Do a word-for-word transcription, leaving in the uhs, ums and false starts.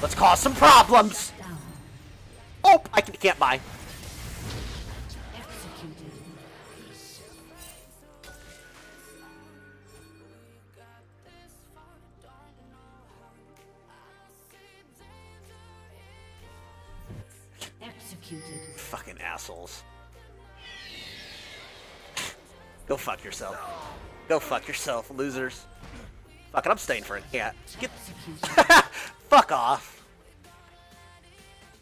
Let's cause some problems! Oh, I can, can't buy. Executed. Fucking assholes. Go fuck yourself. Go fuck yourself, losers. Fuck it, I'm staying for a cat. Get fuck off.